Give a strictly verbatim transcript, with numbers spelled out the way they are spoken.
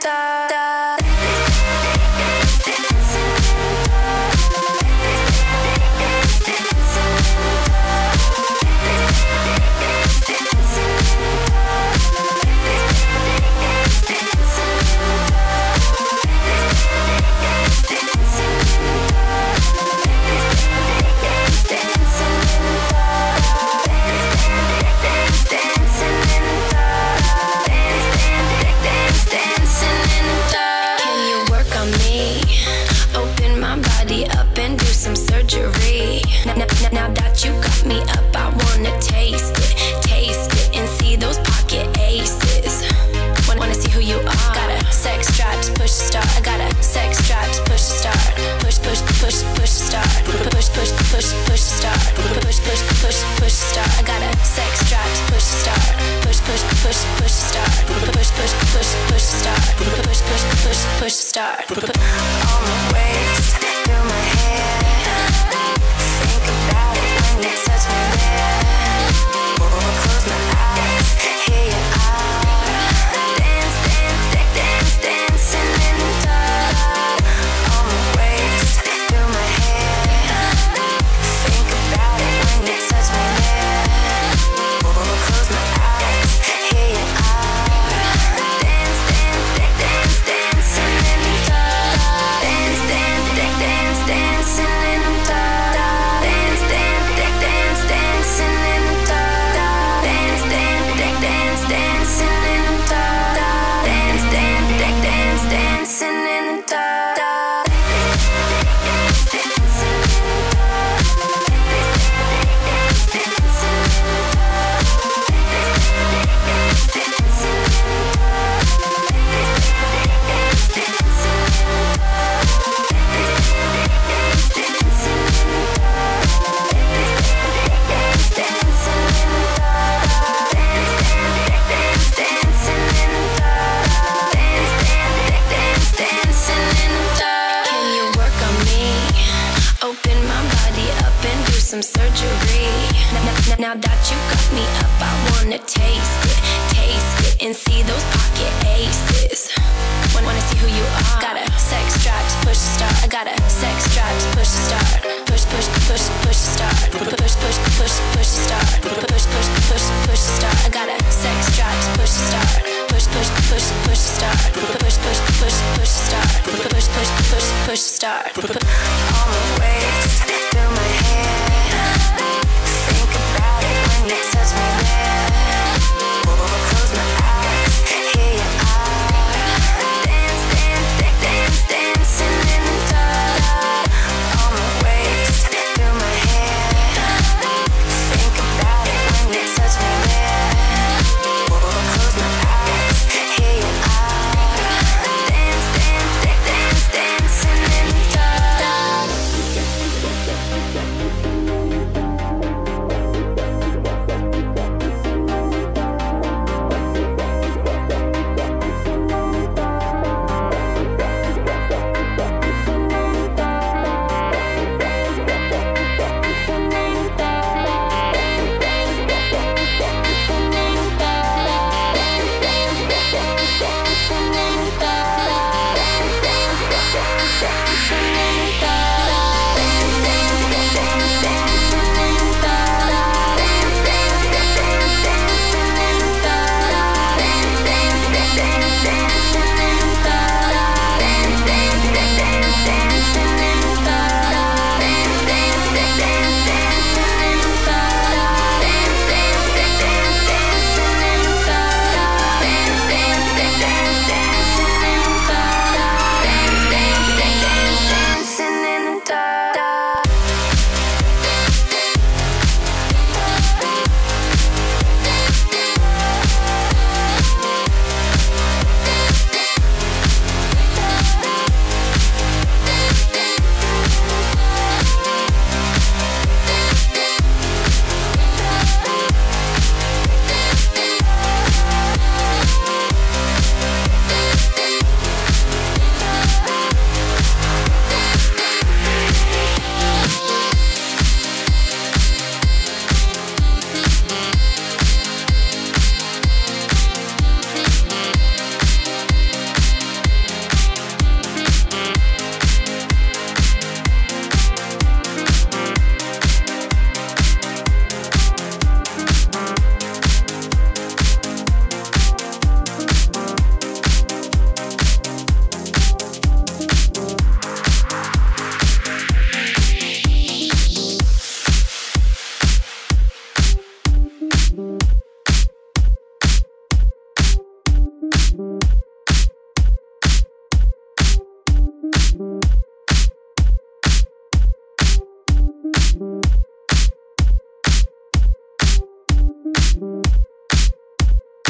Now that you got me up, I wanna taste it, taste it, and see those pocket aces. Wanna, wanna see who you are. Got a sex drive to push the start. I got a sex drive to push the start. Push, push, push, push the start. Push, push, push, push the start. Push, push, push, push the start. I got a sex drive to push the start. Push, push, push, push the start. Push, push, push, push the start. Push, push, push, push the start. On my waist, feel my hair. Think about it when you touch me there. Close my eyes, here you are. Dance, dance, dance, dance, dancing in the dark. On my waist, feel my hair. Think about it when you touch me there. Close my eyes, here you are. Dance, dance, dance, dance, dancing in the dark. Dance, dance, dance, dance, dancing in the dark. Dance, dance, dance, dance, dancing in the dark. Dance, dance, dance, dance, dancing in the dark. Dance, dance, dance, dance, dancing in the dark. Some surgery. Now, now that you got me up, I wanna taste it, taste it, and see those pocket aces. Wanna, wanna see who you are. Got a sex drive to push the start. I got a sex drive to push the start. Push, push, push, push the start. Push, push, push, push the start. Push, push, push, push the start. I got a sex drive to push the start. Push, push, push, push the start. Push, push, push, push the start. Push, push, push, push the start.